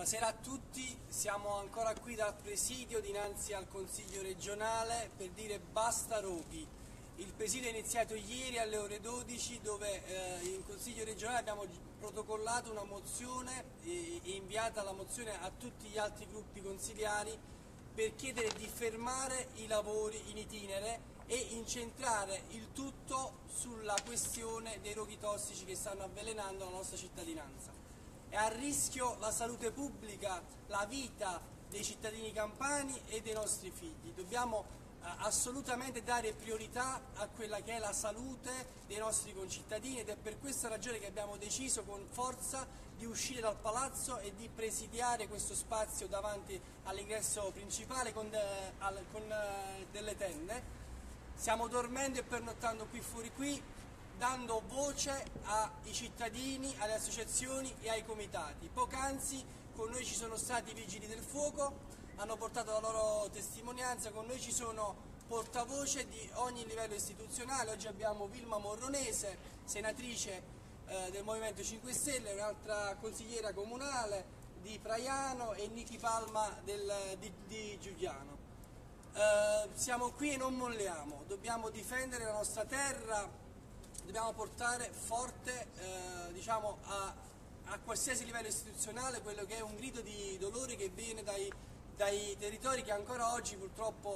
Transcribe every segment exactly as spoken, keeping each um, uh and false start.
Buonasera a tutti, siamo ancora qui dal presidio dinanzi al Consiglio regionale per dire basta roghi. Il presidio è iniziato ieri alle ore dodici dove eh, in Consiglio regionale abbiamo protocollato una mozione e, e inviata la mozione a tutti gli altri gruppi consiliari per chiedere di fermare i lavori in itinere e incentrare il tutto sulla questione dei roghi tossici che stanno avvelenando la nostra cittadinanza. È a rischio la salute pubblica, la vita dei cittadini campani e dei nostri figli. Dobbiamo eh, assolutamente dare priorità a quella che è la salute dei nostri concittadini ed è per questa ragione che abbiamo deciso con forza di uscire dal palazzo e di presidiare questo spazio davanti all'ingresso principale con, de, al, con eh, delle tende. Stiamo dormendo e pernottando qui fuori qui, dando voce ai cittadini, alle associazioni e ai comitati. Poc'anzi con noi ci sono stati i vigili del fuoco, hanno portato la loro testimonianza, con noi ci sono portavoce di ogni livello istituzionale. Oggi abbiamo Vilma Morronese, senatrice eh, del Movimento cinque Stelle, un'altra consigliera comunale di Praiano e Niki Palma del, di, di Giuliano. Eh, siamo qui e non molliamo, dobbiamo difendere la nostra terra, dobbiamo portare forte eh, diciamo, a, a qualsiasi livello istituzionale quello che è un grido di dolore che viene dai, dai territori che ancora oggi purtroppo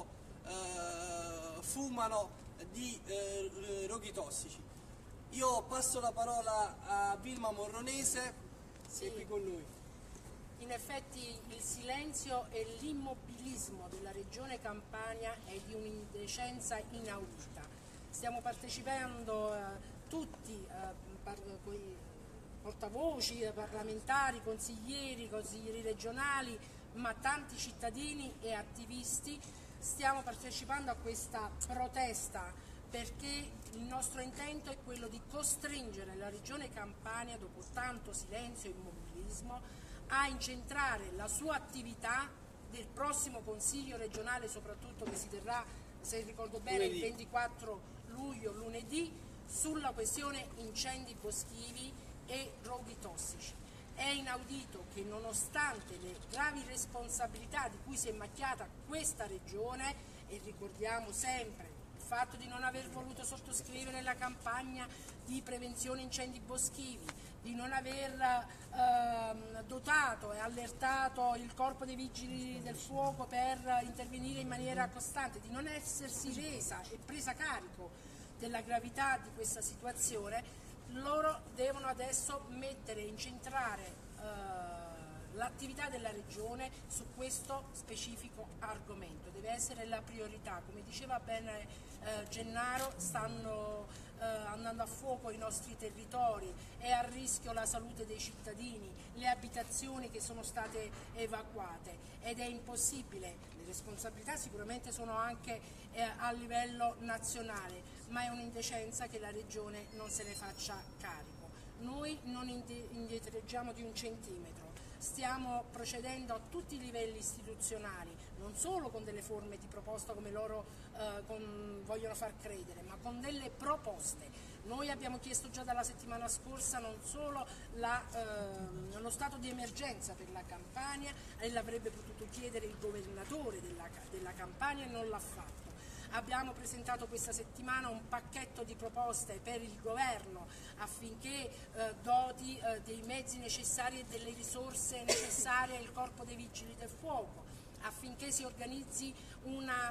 eh, fumano di eh, roghi tossici. Io passo la parola a Vilma Morronese, sì. Che è qui con noi. In effetti il silenzio e l'immobilismo della regione Campania è di un'indecenza inaudita. Stiamo partecipando eh, tutti, eh, par coi portavoci, eh, parlamentari, consiglieri, consiglieri regionali, ma tanti cittadini e attivisti. Stiamo partecipando a questa protesta perché il nostro intento è quello di costringere la regione Campania, dopo tanto silenzio e immobilismo, a incentrare la sua attività del prossimo Consiglio regionale, soprattutto che si terrà, se ricordo bene, il ventiquattro luglio, lunedì, sulla questione incendi boschivi e roghi tossici. È inaudito che nonostante le gravi responsabilità di cui si è macchiata questa regione, e ricordiamo sempre il fatto di non aver voluto sottoscrivere la campagna di prevenzione incendi boschivi, di non aver eh, dotato e allertato il corpo dei vigili del fuoco per intervenire in maniera costante, di non essersi resa e presa carico della gravità di questa situazione, loro devono adesso mettere e incentrare eh, l'attività della regione su questo specifico argomento. Deve essere la priorità. Come diceva bene eh, Gennaro, stanno eh, andando a fuoco i nostri territori, è a rischio la salute dei cittadini, le abitazioni che sono state evacuate ed è impossibile. Le responsabilità sicuramente sono anche eh, a livello nazionale, ma è un'indecenza che la regione non se ne faccia carico. Noi non indietreggiamo di un centimetro, stiamo procedendo a tutti i livelli istituzionali, non solo con delle forme di proposta come loro eh, con, vogliono far credere, ma con delle proposte. Noi abbiamo chiesto già dalla settimana scorsa non solo la, eh, lo stato di emergenza per la Campania, e l'avrebbe potuto chiedere il governatore della, della Campania e non l'ha fatto. Abbiamo presentato questa settimana un pacchetto di proposte per il governo affinché eh, doti eh, dei mezzi necessari e delle risorse necessarie al corpo dei vigili del fuoco, affinché si organizzi una,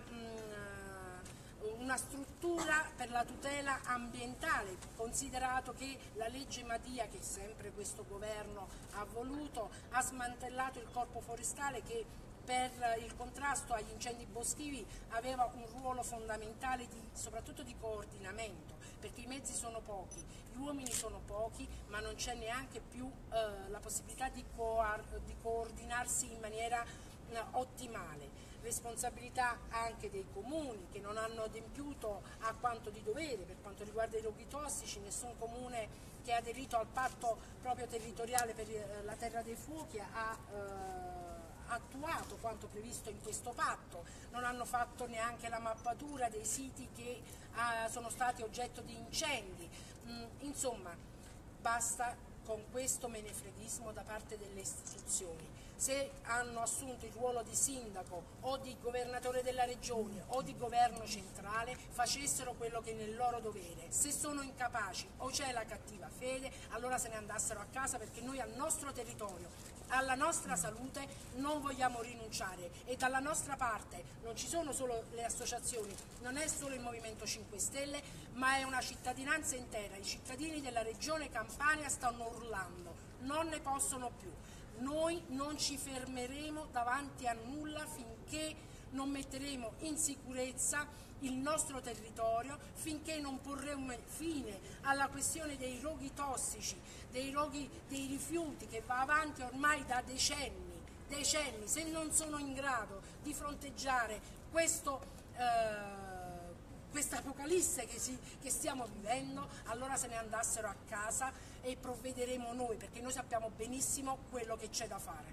mh, una struttura per la tutela ambientale, considerato che la legge Madia, che sempre questo governo ha voluto, ha smantellato il corpo forestale che per il contrasto agli incendi boschivi aveva un ruolo fondamentale di, soprattutto di coordinamento, perché i mezzi sono pochi, gli uomini sono pochi, ma non c'è neanche più eh, la possibilità di, co di coordinarsi in maniera eh, ottimale. Responsabilità anche dei comuni che non hanno adempiuto a quanto di dovere per quanto riguarda i roghi tossici. Nessun comune che ha aderito al patto proprio territoriale per eh, la terra dei fuochi ha eh, attuato quanto previsto in questo patto, non hanno fatto neanche la mappatura dei siti che uh, sono stati oggetto di incendi. Mm, insomma, basta con questo menefreghismo da parte delle istituzioni. Se hanno assunto il ruolo di sindaco o di governatore della regione o di governo centrale, facessero quello che è nel loro dovere. Se sono incapaci o c'è la cattiva fede, allora se ne andassero a casa, perché noi al nostro territorio, alla nostra salute non vogliamo rinunciare, e dalla nostra parte non ci sono solo le associazioni, non è solo il Movimento cinque Stelle, ma è una cittadinanza intera. I cittadini della regione Campania stanno urlando, non ne possono più. Noi non ci fermeremo davanti a nulla finché non metteremo in sicurezza il nostro territorio, finché non porremo fine alla questione dei roghi tossici, dei roghi dei rifiuti che va avanti ormai da decenni. decenni. Se non sono in grado di fronteggiare questo eh, questa apocalisse che, si, che stiamo vivendo, allora se ne andassero a casa e provvederemo noi, perché noi sappiamo benissimo quello che c'è da fare.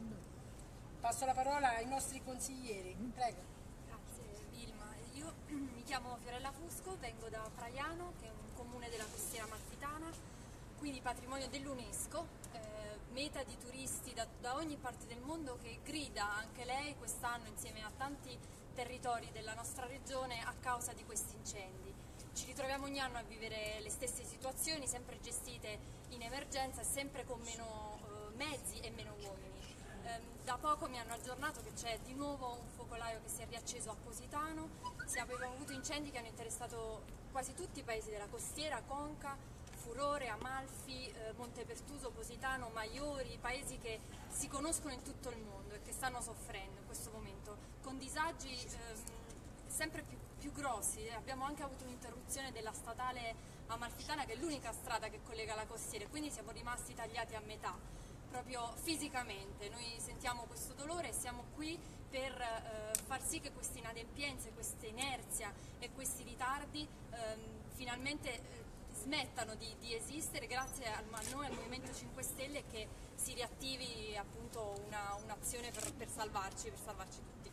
Passo la parola ai nostri consiglieri, prego. Grazie Vilma, io mi chiamo Fiorella Fusco, vengo da Fraiano, che è un comune della costiera amalfitana, quindi patrimonio dell'UNESCO, eh, meta di turisti da, da ogni parte del mondo, che grida anche lei quest'anno insieme a tanti territori della nostra regione a causa di questi incendi. Ci ritroviamo ogni anno a vivere le stesse situazioni, sempre gestite in emergenza e sempre con meno eh, mezzi e meno uomini. Eh, da poco mi hanno aggiornato che c'è di nuovo un focolaio che si è riacceso a Positano. Si avevano avuto incendi che hanno interessato quasi tutti i paesi della costiera, Conca, Furore, Amalfi, eh, Montepertuso, Positano, Maiori, paesi che si conoscono in tutto il mondo e che stanno soffrendo in questo momento, con disagi ehm, sempre più, più grossi. Abbiamo anche avuto un'interruzione della statale amalfitana, che è l'unica strada che collega la costiera, e quindi siamo rimasti tagliati a metà, proprio fisicamente. Noi sentiamo questo dolore e siamo qui per eh, far sì che queste inadempienze, questa inerzia e questi ritardi ehm, finalmente eh, smettano di, di esistere, grazie a, a noi, al Movimento cinque Stelle, e che si riattivi appunto una, un'azione per, per salvarci, per salvarci tutti.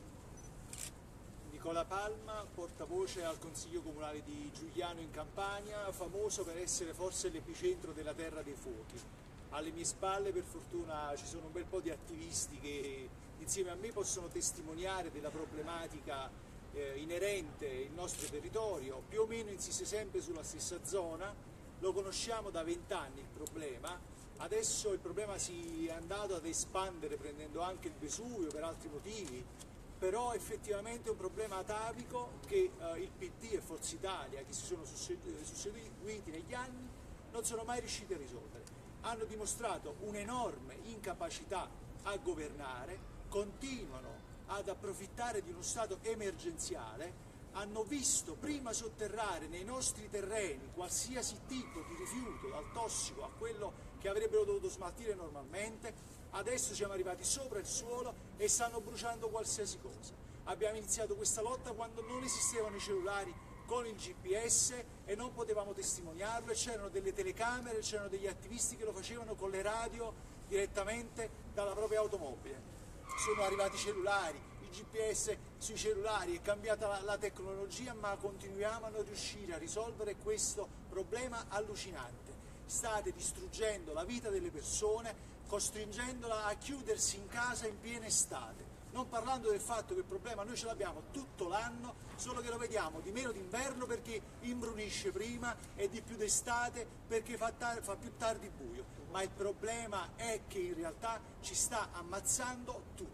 Nicola Palma, portavoce al Consiglio Comunale di Giugliano in Campania, famoso per essere forse l'epicentro della terra dei fuochi. Alle mie spalle per fortuna ci sono un bel po' di attivisti che insieme a me possono testimoniare della problematica eh, inerente il nostro territorio. Più o meno insiste sempre sulla stessa zona, lo conosciamo da vent'anni il problema. Adesso il problema si è andato ad espandere prendendo anche il Vesuvio per altri motivi, però effettivamente è un problema atavico che eh, il P D e Forza Italia, che si sono susseguiti negli anni, non sono mai riusciti a risolvere. Hanno dimostrato un'enorme incapacità a governare, continuano ad approfittare di uno stato emergenziale, hanno visto prima sotterrare nei nostri terreni qualsiasi tipo di rifiuto, dal tossico a quello che avrebbero dovuto smaltire normalmente. Adesso siamo arrivati sopra il suolo e stanno bruciando qualsiasi cosa. Abbiamo iniziato questa lotta quando non esistevano i cellulari con il G P S e non potevamo testimoniarlo, e c'erano delle telecamere, c'erano degli attivisti che lo facevano con le radio direttamente dalla propria automobile. Sono arrivati i cellulari, il G P S sui cellulari, è cambiata la, la tecnologia, ma continuiamo a non riuscire a risolvere questo problema allucinante. State distruggendo la vita delle persone, costringendola a chiudersi in casa in piena estate. Non parlando del fatto che il problema noi ce l'abbiamo tutto l'anno, solo che lo vediamo di meno d'inverno perché imbrunisce prima e di più d'estate perché fa, fa più tardi buio. Ma il problema è che in realtà ci sta ammazzando tutti.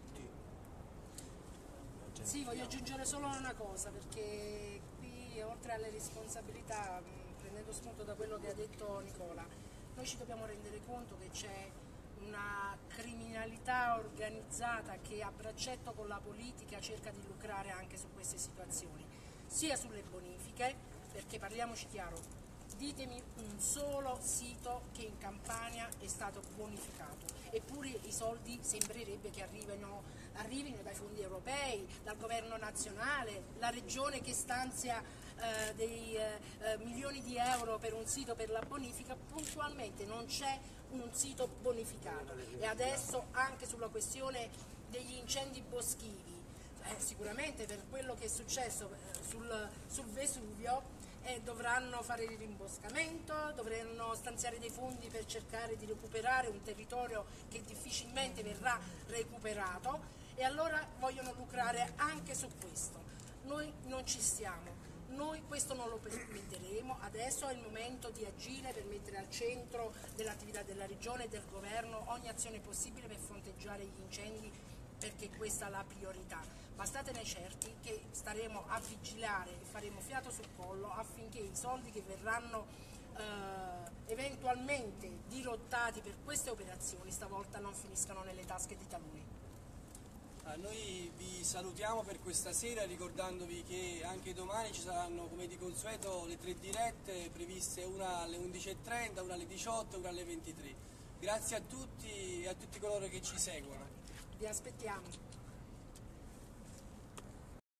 Sì, voglio aggiungere solo una cosa, perché qui oltre alle responsabilità, prendendo spunto da quello che ha detto Nicola, noi ci dobbiamo rendere conto che c'è una criminalità organizzata che a braccetto con la politica cerca di lucrare anche su queste situazioni, sia sulle bonifiche, perché parliamoci chiaro, ditemi un solo sito che in Campania è stato bonificato, eppure i soldi sembrerebbe che arrivino, arrivino dai fondi europei, dal governo nazionale, la regione che stanzia eh, dei eh, milioni di euro per un sito per la bonifica. Puntualmente non c'è un sito bonificato, e adesso anche sulla questione degli incendi boschivi, eh, sicuramente per quello che è successo eh, sul, sul Vesuvio e dovranno fare il rimboscamento, dovranno stanziare dei fondi per cercare di recuperare un territorio che difficilmente verrà recuperato, e allora vogliono lucrare anche su questo. Noi non ci stiamo, noi questo non lo permetteremo. Adesso è il momento di agire per mettere al centro dell'attività della Regione e del Governo ogni azione possibile per fronteggiare gli incendi, perché questa è la priorità. Ma statene certi che staremo a vigilare e faremo fiato sul collo affinché i soldi che verranno eh, eventualmente dirottati per queste operazioni stavolta non finiscano nelle tasche di taluni. Ah, noi vi salutiamo per questa sera, ricordandovi che anche domani ci saranno, come di consueto, le tre dirette previste, una alle undici e trenta, una alle diciotto e una alle ventitré. Grazie a tutti e a tutti coloro che ci seguono. Vi aspettiamo.